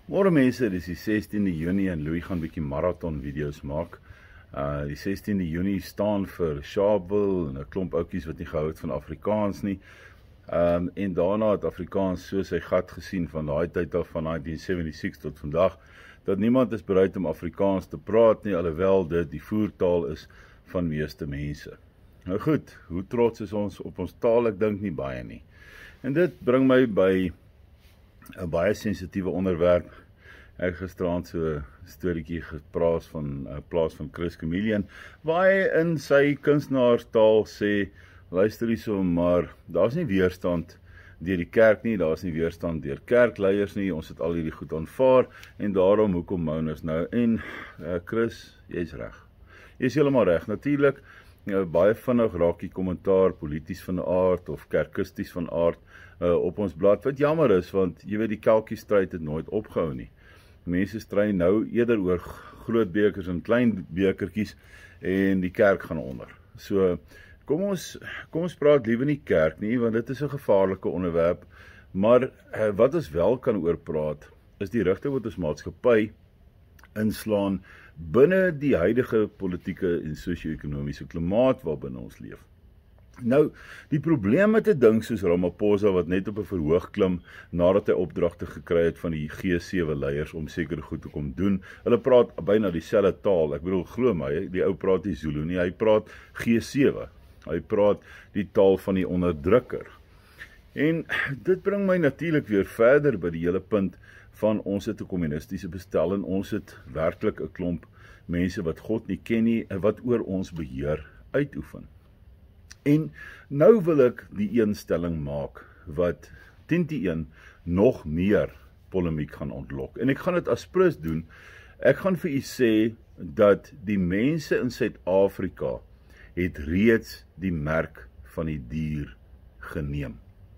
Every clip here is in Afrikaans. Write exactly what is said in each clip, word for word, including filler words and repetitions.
Môre mense, dis die sestiende Junie en Louis gaan 'n bietjie marathon video's maak. Uh die sestiende Junie staan vir Sharpeville en 'n klomp ouetjies wat nie gehou het van Afrikaans nie. Um en daarna het Afrikaans so sy gat gesien van daai tyd af van negentien sessenses tot vandag dat niemand is bereid om Afrikaans te praat nie, alhoewel dit die voertaal is van meeste mense. Nou goed, hoe trots is ons op ons taal? Ek dink nie baie nie. En dit bring my by 'n baie sensitiewe onderwerp. Ek gisterand so 'n storieetjie gepraat van 'n uh, plaas van Chris Chameleon, waar hy in sy kunstenaarstaal sê, luister hierso, maar daar's nie weerstand deur die kerk nie, daar's nie weerstand deur kerkleiers nie, ons het al hierdie goed aanvaar, en daarom hoekom Mouners nou, en uh, Chris, jy's reg. Jy's heeltemal reg, natuurlik, nou, baie vinnig raak die kommentaar polities van aard, of kerkisties van aard, uh, op ons blad, wat jammer is, want jy weet die kelkiestryd het nooit opgehou nie. Mense stry nou eerder oor groot bekers en klein bekertjies, en die kerk gaan onder. So, kom ons, kom ons praat liewer nie kerk nie, want dit is 'n gevaarlike onderwerp, maar uh, wat ons wel kan oor praat, is die rigting wat ons maatskappy inslaan binne die huidige politieke en sosio-ekonomiese klimaat waarbinne ons leef. Nou, die probleem met 'n ding soos Ramaphosa wat net op 'n verhoog klim nadat hy opdragte gekry het van die G sewe leiers om sekere goed te kom doen. Hulle praat byna dieselfde taal. Ek bedoel, glo my, die ou praat nie Zulu nie, hy praat G sewe. Hy praat die taal van die onderdrukker. En dit bring my natuurlik weer verder by die hele punt van ons het 'n kommunistiese bestel en ons het werklik 'n klomp mense wat God nie ken nie en wat oor ons beheer uitoefen. En nou wil ek die eenstelling maak wat tien te een nog meer polemiek gaan ontlok. En ek gaan dit as prins doen. Ek gaan vir u sê dat die mense in Suid-Afrika het reeds die merk van die dier geneem.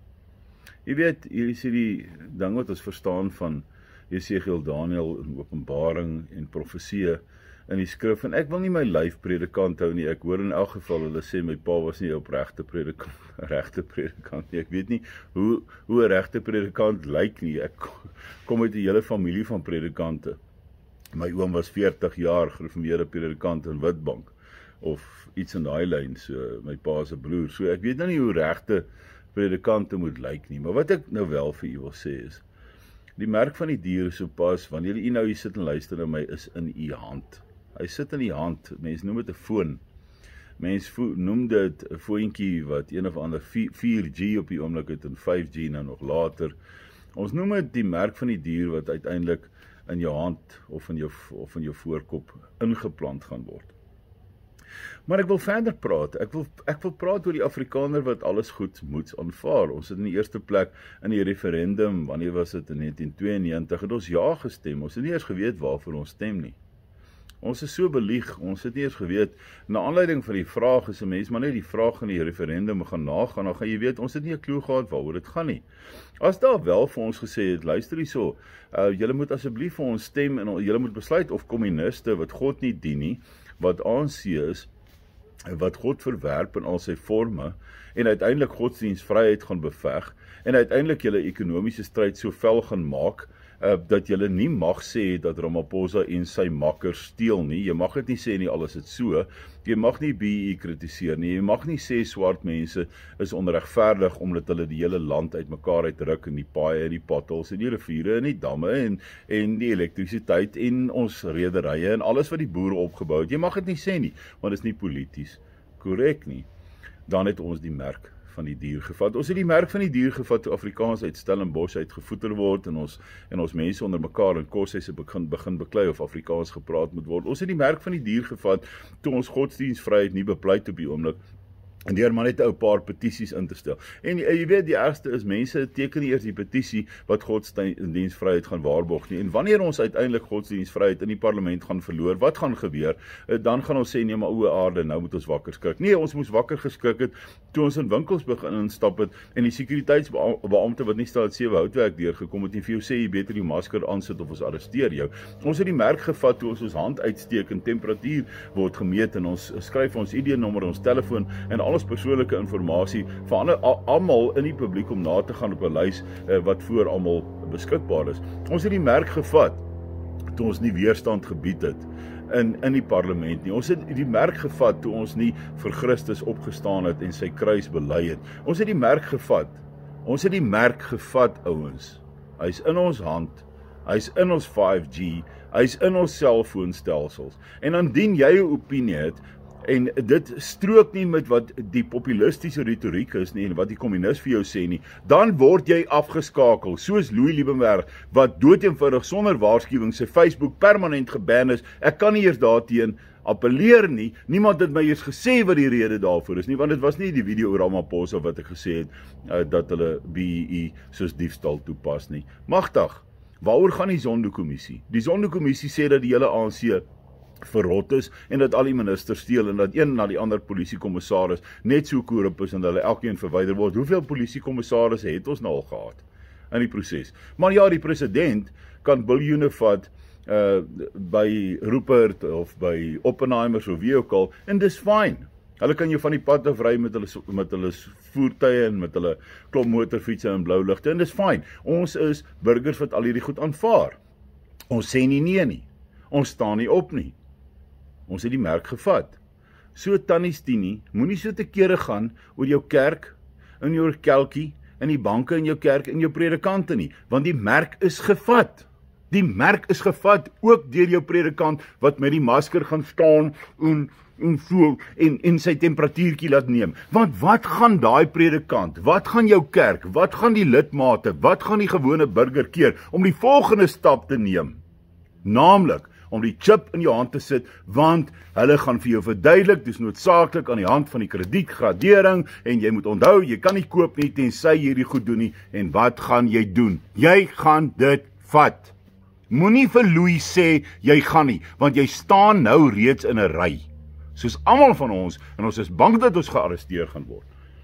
Jy weet, hier is die ding wat ons verstaan van Jesegiel, Daniël in Openbaring en profeseë in die skrif, en ek wil nie my lyfpredikant hou nie, ek hoor in elk geval, hulle sê my pa was nie op regte predikant, regte predikant nie, ek weet nie hoe, hoe 'n regte predikant lyk nie, ek kom uit 'n hele familie van predikante, my oom was veertig jaar gereformeerde predikant in Witbank, of iets in daai lyn, so my pa se broer, so ek weet nou nie hoe regte predikante moet lyk nie, maar wat ek nou wel vir u wil sê is, die merk van die dier is so pas, wanneer u nou hier sit en luister na my, is in u hand. Hy sit in die hand, mens noem dit 'n foon. Mens noem dit 'n foontjie wat een of ander vier G op die oomblik het en vyf G nou nog later. Ons noem dit die merk van die dier wat uiteindelik in jou hand of in jou of in jou voorkop ingeplant gaan word. Maar ek wil verder praat. Ek wil ek wil praat oor die Afrikaner wat alles goed moets aanvaar. Ons het in die eerste plek in die referendum, wanneer was dit in negentien tweeënnegentig, het ons ja gestem. Ons het nie eers geweet waarvoor ons stem nie. Ons is so belieg, ons het nie eers geweet, na aanleiding van die vraag is 'n mens maar net die vraag in die referendum gaan nagaan, dan gaan jy weet, ons het nie 'n klou gehad waaroor dit gaan nie. As daar wel vir ons gesê het, luister hierso, uh, julle moet asseblief vir ons stem, en julle moet besluit of kommuniste, wat God nie dien nie, wat A N C is, wat God verwerp in al sy forme, en uiteindelik godsdienstvryheid gaan beveg, en uiteindelik julle ekonomiese stryd so vel gaan maak, Uh, dat julle nie mag sê dat Ramaphosa en sy makkers steel nie, jy mag dit nie sê nie, alles het so, jy mag nie B E kritiseer nie, jy mag nie sê swart mense is onregverdig omdat hulle die hele land uitmekaar uitruk in die paaie en die potholes en die riviere en die damme en, en die elektrisiteit en ons rederye en alles wat die boere opgebou het, jy mag dit nie sê nie, want dit is nie polities korrek nie. Dan het ons die merk van die dier gevat. Ons het die merk van die dier gevat toe Afrikaans uit Stellenbosch uitgevoeder word en ons en ons mense onder mekaar in koshuise begin begin beklei of Afrikaans gepraat moet word. Ons het die merk van die dier gevat toe ons godsdienstvryheid nie bepleit op die oomblik en deur maar net 'n ou paar petisies in te stel. En jy weet, die ergste is, mense teken nie eers die petisie wat godsdienstvryheid gaan waarborg nie. En wanneer ons uiteindelik godsdienstvryheid in die parlement gaan verloor, wat gaan gebeur? Dan gaan ons sê, nee, maar o aarde, nou moet ons wakker skrik. Nee, ons moes wakker geskrik het toe ons in winkels begin instap het en die sekuriteitsbeampte wat nie staat sewe houtwerk deurgekom het nie, vir jou sê jy beter die masker aansit of ons arresteer jou. Ons het die merk gevat toe ons ons hand uitsteek en temperatuur word gemeet en ons skryf ons I D-nommer, ons telefoon en al ons persoonlike inligting van almal in die publiek om na te gaan op 'n lys uh, wat voor almal beskikbaar is. Ons het die merk gevat toe ons nie weerstand gebied het in in die parlement nie. Ons het die merk gevat toe ons nie vir Christus opgestaan het en sy kruis bely het. Ons het die merk gevat. Ons het die merk gevat, ouens. Hy's in ons hand. Hy's in ons vyf G. Hy's in ons selfoonstelsels. En indien jy 'n opinie het en dit strook nie met wat die populistiese retoriek is nie en wat die kommunis vir jou sê nie, dan word jy afgeskakel, soos Louis Liebenberg, wat doodeenvoudig sonder waarskuwing sy Facebook permanent geban is. Ek kan nie eers daarteen appelleer nie. Niemand het my eers gesê wat die rede daarvoor is nie, want dit was nie die video oor Ramaphosa wat ek gesê het, uh, dat hulle B E E soos diefstal toepas nie. Magtig, waaroor gaan die Zondo-kommissie? Die Zondo-kommissie sê dat die hele A N C verrot is en dat al die ministers steel en dat een na die ander polisiekommissaris net so korrup is en hulle elkeen verwyder word. Hoeveel polisiekommissarisse het ons nou al gehad in die proses? Maar ja, die president kan biljoene vat uh, by Rupert of by Oppenheimers of wie ook al, en dis fyn. Hulle kan jou van die pad af ry met hulle, met hulle voertuie en met hulle klomp motorfietsse en blou ligte, en dis fyn. Ons is burgers wat al hierdie goed aanvaar. Ons sê nie nee nie. Ons staan nie op nie. Ons het die merk gevat. So Tannie Stini, moenie so te kere gaan oor jou kerk, in jou kelkie, in die banke in jou kerk, in jou predikante nie, want die merk is gevat. Die merk is gevat, ook deur jou predikant, wat met die masker gaan staan, en, en so, en, en sy temperatuurtjie laat neem. Want wat gaan daai predikant, wat gaan jou kerk, wat gaan die lidmate, wat gaan die gewone burger keer, om die volgende stap te neem? Naamlik, om die chip in jou hand te sit, want hulle gaan vir jou verduidelik, dis noodsaaklik aan die hand van die kredietgradering, en jy moet onthou, jy kan nie koop nie, tensy jy hierdie goed doen nie, en wat gaan jy doen? Jy gaan dit vat. Moenie vir Louis sê, jy gaan nie, want jy staan nou reeds in 'n ry, soos almal van ons, en ons is bang dat ons gearresteer gaan word.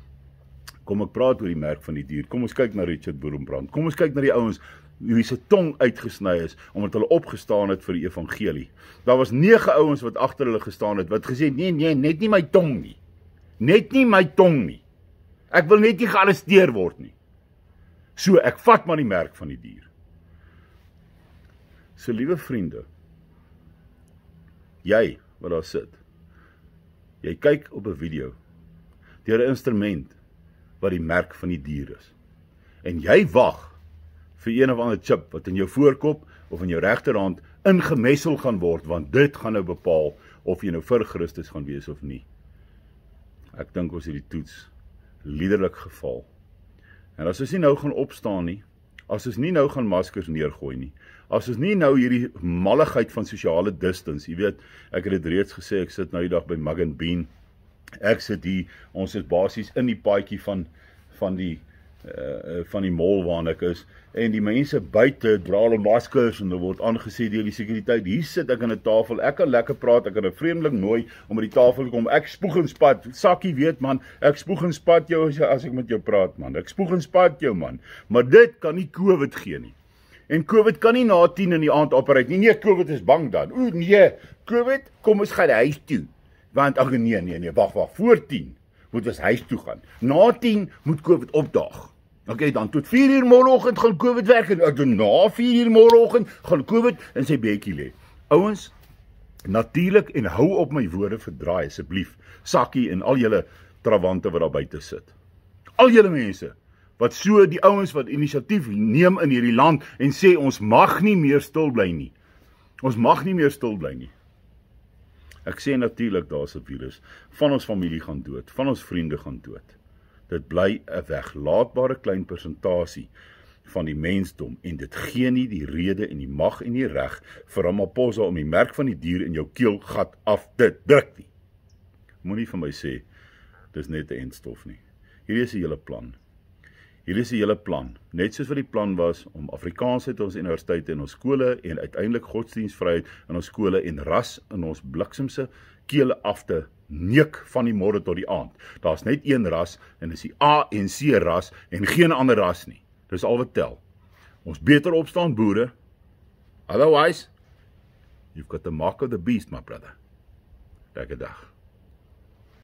Kom ek praat oor die merk van die dier, kom ons kyk na Richard Boerenbrand, kom ons kyk na die ouens, wie sy tong uitgesny is, omdat hulle opgestaan het vir die evangelie. Daar was nege ouens wat agter hulle gestaan het, wat gesê het, nee, nee, net nie my tong nie. Net nie my tong nie. Ek wil net nie gearresteer word nie. So, ek vat maar die merk van die dier. So, liewe vriende, jy, wat daar sit, jy kyk op 'n video, deur 'n instrument, wat die merk van die dier is. En jy wag, vir een of ander chip wat in jou voorkop of in jou regterhand ingemessel gaan word, want dit gaan nou bepaal of jy nou vir Christus gaan wees of nie. Ek dink ons het die toets liderlik geval. En as ons nie nou gaan opstaan nie, as ons nie nou gaan maskers neergooi nie, as ons nie nou hierdie malligheid van sosiale distance, jy weet, ek het dit reeds gesê, ek sit nou die dag by Mug and Bean, ek sit hier, ons is basies in die paadjie van, van die Uh, van die mall waar ek is, en die mense buite dra hulle maskers en hulle word aangesê deur die sekuriteit. Hier sit ek aan 'n tafel, ek kan lekker praat, ek kan 'n vreemdeling nooi om by die tafel te kom. Ek spoeg en spat, Sakkie weet man, ek spoeg en spat jou as, as ek met jou praat man. Ek spoeg en spat jou man. Maar dit kan nie COVID gee nie. En COVID kan nie na tien in die aand opereer nie. Nee, COVID is bang dan. O nee, COVID, kom ons gaan huis toe. Want ag nee nee nee, wag wag, voor tien moet ons huis toe gaan. Na tien moet COVID opdaag. Ok, dan tot vier uur môreoggend gaan COVID werk, en na vier uur môreoggend gaan COVID in sy bedjie lê. Ouens, natuurlik, en hou op my woorde verdraai asseblief, Sakkie en al julle trawante wat daar buite sit. Al julle mense wat so die ouens wat inisiatief neem in hierdie land en sê ons mag nie meer stil bly nie. Ons mag nie meer stil bly nie. Ek sê natuurlik daar's 'n virus. Van ons familie gaan dood, van ons vriende gaan dood. Dit bly 'n weglaatbare klein persentasie van die mensdom, en dit gee nie die rede en die mag en die reg vir Ramaphosa om die merk van die dier in jou keelgat af te druk nie. Moenie vir my sê, dis net 'n entstof nie. Hierdie is 'n hele plan. Hierdie is 'n hele plan. Net soos wat die plan was om Afrikaansheid in ons universiteite en ons skole, en uiteindelik godsdienstvryheid in ons skole en ras in ons bliksemse kele af te neuk van die môre tot die aand. Daar's net een ras, en dis die A en C ras, en geen ander ras nie. Dis al wat tel. Ons beter opstaan boere. Otherwise, you've got the mark of the beast, my brother. Lekker dag.